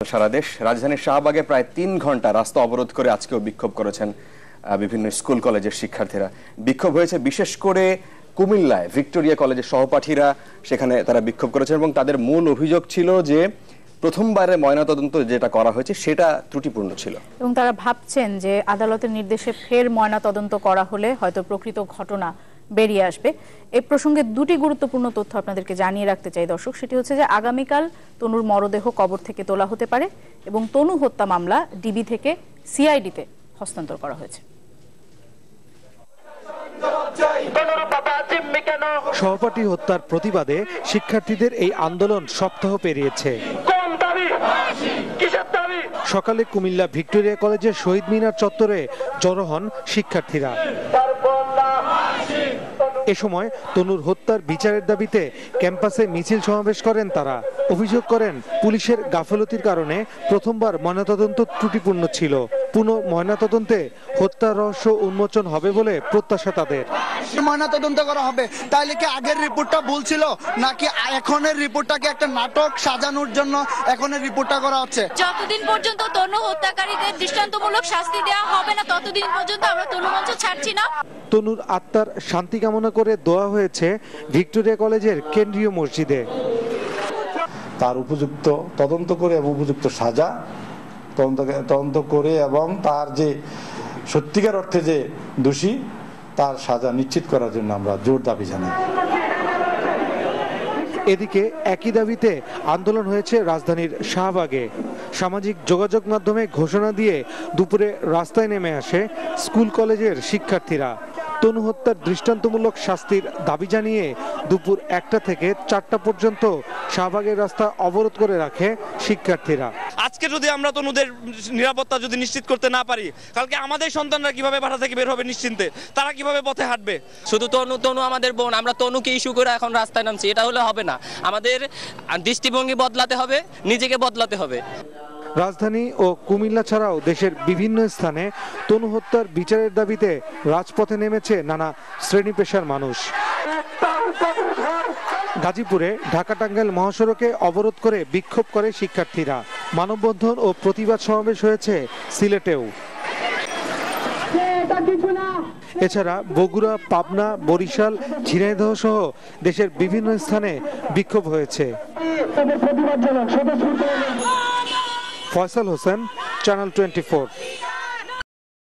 সারা দেশ। রাজধানীর শাহবাগে প্রায় ৩ ঘন্টা রাস্তা অবরোধ করে আজকেও বিক্ষোভ করেছেন বিভিন্ন স্কুল কলেজের শিক্ষার্থীরা। বিক্ষোভ হয়েছে বিশেষ করে কুমিল্লায় ভিক্টোরিয়া কলেজের সহপাঠীরা, সেখানে তারা বিক্ষোভ করেছেন এবং তাদের মূল অভিযোগ ছিল যে প্রথমবারের ময়নাতদন্ত যেটা করা হয়েছে সেটা ত্রুটিপূর্ণ ছিল এবং তারা ভাবছেন যে আদালতের নির্দেশে ফের ময়নাতদন্ত করা হলে হয়তো প্রকৃত ঘটনা বেরিয়ে আসবে। এই প্রসঙ্গে দুটি গুরুত্বপূর্ণ তথ্য আপনাদেরকে জানিয়ে রাখতে চাই দর্শক, সেটি হচ্ছে যে আগামীকাল তনুর মরদেহ কবর থেকে তোলা হতে পারে এবং তনু হত্যা মামলা ডিবি থেকে সিআইডিতে হস্তান্তর করা হয়েছে। সহপাঠী হত্যার প্রতিবাদে শিক্ষার্থীদের এই আন্দোলন সপ্তাহ পেরিয়েছে। সকালে কুমিল্লা ভিক্টোরিয়া কলেজের শহীদ মিনার চত্বরে জড়ো হন শিক্ষার্থীরা। এ সময় তনুর হত্যার বিচারের দাবিতে ক্যাম্পাসে মিছিল সমাবেশ করেন তারা। অভিযোগ করেন পুলিশের গাফলতির কারণে প্রথমবার ময়নাতদন্ত ত্রুটিপূর্ণ ছিল। পুনঃ ময়নাতদন্তে হত্যার রহস্য উন্মোচন হবে বলে প্রত্যাশা তাদের। ময়নাতদন্ত করা হবে, তাইলে কি আগের রিপোর্টটা ভুল ছিল নাকি এখনের রিপোর্টটাকে একটা নাটক সাজানোর জন্য এখনের রিপোর্টটা করা হচ্ছে? যতদিন পর্যন্ত তনু হত্যাকারীদের দৃষ্টান্তমূলক শাস্তি দেওয়া হবে না ততদিন পর্যন্ত আমরা তনু মঞ্চ ছাড়ছি না। তনুর আত্মার শান্তি কামনা করে দোয়া হয়েছে ভিক্টোরিয়া কলেজের কেন্দ্রীয় মসজিদে। তার উপযুক্ত তদন্ত করে এবং উপযুক্ত সাজা তদন্ত করে এবং তার যে সত্যিকার অর্থে যে দোষী তার সাজা নিশ্চিত করার জন্য আমরা জোর দাবি জানাই। এদিকে একই দাবিতে আন্দোলন হয়েছে রাজধানীর শাহবাগে। সামাজিক যোগাযোগ মাধ্যমে ঘোষণা দিয়ে দুপুরে রাস্তায় নেমে আসে স্কুল কলেজের শিক্ষার্থীরা। তনু হত্যার দৃষ্টান্তমূলক শাস্তির দাবি জানিয়ে দুপুর 1টা থেকে 4টা পর্যন্ত শাহবাগের রাস্তা অবরোধ করে রাখে শিক্ষার্থীরা। আজকে যদি আমরা তনুদের নিরাপত্তা যদি নিশ্চিত করতে না পারি, কালকে আমাদের সন্তানরা কিভাবে বাসা থেকে বের হবে নিশ্চিন্তে, তারা কিভাবে পথে হাঁটবে? শুধু তনু আমাদের বোন, আমরা তনুকে ইস্যু করে এখন রাস্তায় নামছি, এটা হলে হবে না। আমাদের দৃষ্টিভঙ্গি বদলাতে হবে, নিজেকে বদলাতে হবে। রাজধানী ও কুমিল্লা ছাড়াও দেশের বিভিন্ন স্থানে তনু হত্যার বিচারের দাবিতে রাজপথে নেমেছে নানা শ্রেণী পেশার মানুষ। গাজীপুরে ঢাকা টাঙ্গাইল মহাসড়কে অবরোধ করে বিক্ষোভ করে শিক্ষার্থীরা। মানববন্ধন ও প্রতিবাদ সমাবেশ হয়েছে সিলেটেও। এছাড়া বগুড়া, পাবনা, বরিশাল, ঝিনাইদহ সহ দেশের বিভিন্ন স্থানে বিক্ষোভ হয়েছে। ফয়সাল হোসেন, চ্যানেল 24।